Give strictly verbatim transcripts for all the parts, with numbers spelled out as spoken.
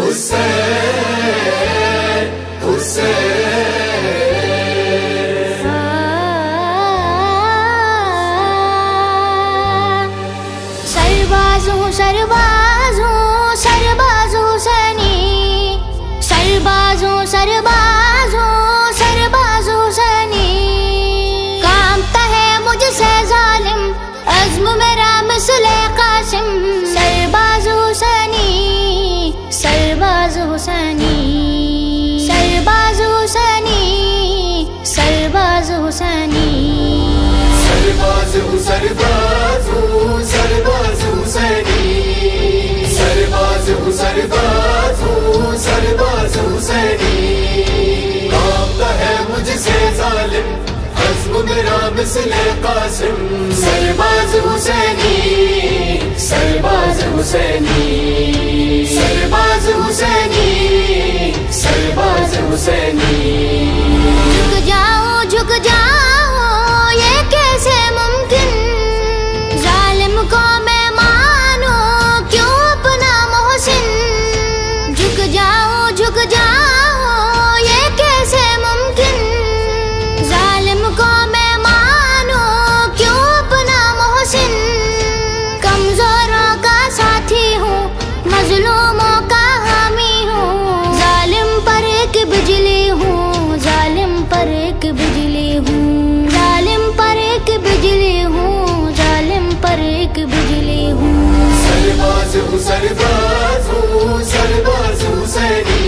حسین حسین سربازوں سربازوں سربازوں حسینی سربازوں سربازوں سربازوں حسینی کامتا ہے مجھ سے ظالم عزم میرا مثل قاسم سرباز حسینی سرباز حسینی سرباز حسینی سرباز حسینی سرباز سرباز سرباز حسینی سرباز سرباز سرباز حسینی کامتا ہے مجھ سے ظالم عزم میرا مثل قاسم سرباز حسینی سرباز حسینی سرباز حسینی سرباز حسینی جھک جاؤ جھک جاؤ یہ کیسے ممکن ظالم کو میں مانوں کیوں اپنا محسن جھک جاؤ جھک جاؤ یہ کیسے ممکن ظالم کو میں مانوں کیوں اپنا محسن کمزوروں کا ساتھی ہوں مظلوموں کا حامی ہوں ظالم پر ایک بجلی ہوں ظالم پر ایک بجلی ہوں ظالم پر ایک بجلی ہوں ظالم پر ایک بجلی ہوں سرباز سرباز سرباز حسینی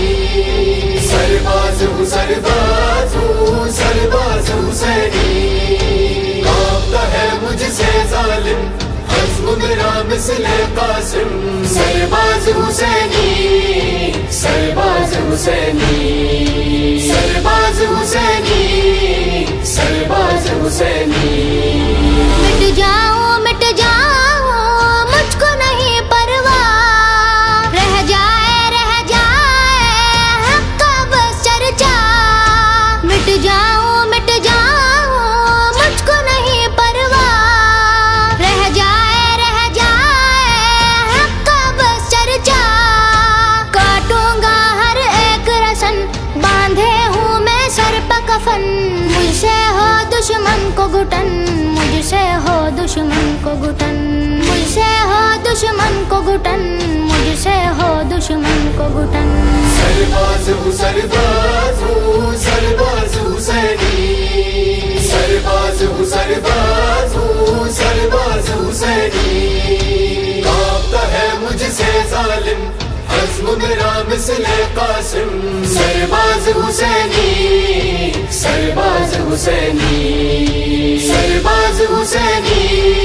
سرباز سرباز سرباز حسینی کامتا ہے مجھ سے ظالم عزم میرا مثل قاسم سرباز حسینی سرباز حسینی سرباز حسینی سرباز حسینی مٹ جاؤ مٹ جاؤ مجھ کو نہیں پرواہ رہ جائے رہ جائے حق کا بس چرچا مٹ جاؤ مٹ جاؤ مجھ کو نہیں پرواہ رہ جائے رہ جائے حق کا بس چرچا کاٹوں گا ہر ایک رسن باندھے ہوں میں سر پہ کفن مجھ سے ہو دشمن کو گھٹن مجھ سے ہو دشمن کو گھٹن مجھ سے ہو دشمن کو گھٹن مجھ سے ہو دشمن کو گھٹن سرباز سرباز سرباز حسینی سرباز سرباز سرباز حسینی کامتا ہے مجھ سے ظالم عزم میرا مثل قاسم سرباز حسینی سرباز حسینی سرباز حسینی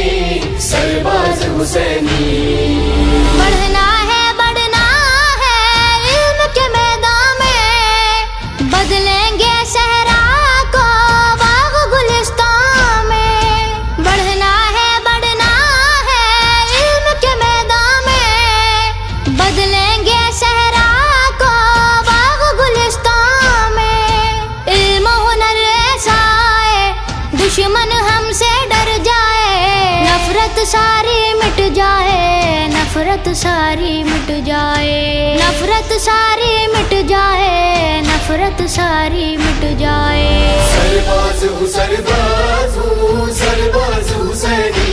سرباز حسینی بڑھنا ہے بڑھنا ہے علم کے میدان میں بدلیں گے صحرا کو باغ گلستان میں بڑھنا ہے بڑھنا ہے علم کے میدان میں بدلیں گے صحرا کو باغ گلستان میں علم و ہنر ایسا ہے دشمن ہم سے ڈر جائے نفرت ساری مٹ جائے نفرت ساری مٹ جائے نفرت ساری مٹ جائے نفرت ساری مٹ جائے سرباز سرباز سرباز حسینی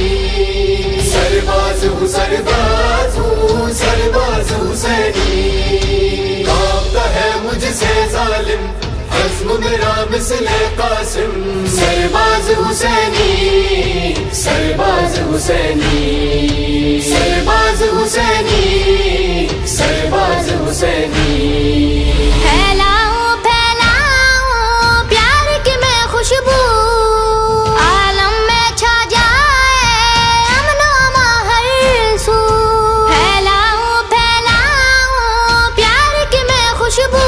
سرباز سرباز سرباز حسینی کامتا ہے مجھ سے ظالم عزم میرا مثل قاسم سرباز حسینی سرباز حسینی سرباز حسینی سرباز حسینی پھیلاؤں پھیلاؤں پیار کی میں خوشبو عالم میں چھا جائے امن و امان ہر سو پھیلاؤں پھیلاؤں پیار کی میں خوشبو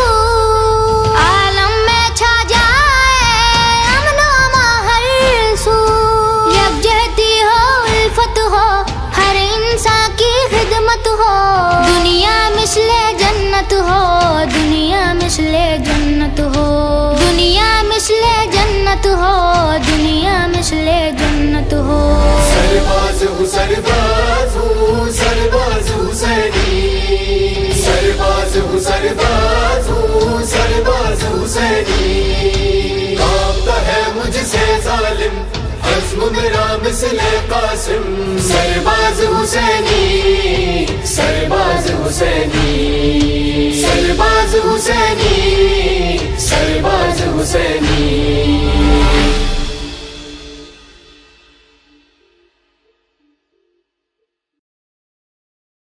عالم میں چھا جائے امن و امان ہر سو یکجہتی ہو الفت ہو ہر انسان کی خدمت ہو دنیا مثل جنت ہو دنیا مثل جنت ہو دنیا مثل جنت ہو دنیا مثل جنت ہو سرباز سرباز سرباز حسینی سرباز ہوں سرباز ہوں سرباز حسینی، کانپتا ہے مجھ سے ظالم عزم میرا مثل قاسم، سرباز حسینی سرباز حسینی سرباز حسینی سرباز حسینی۔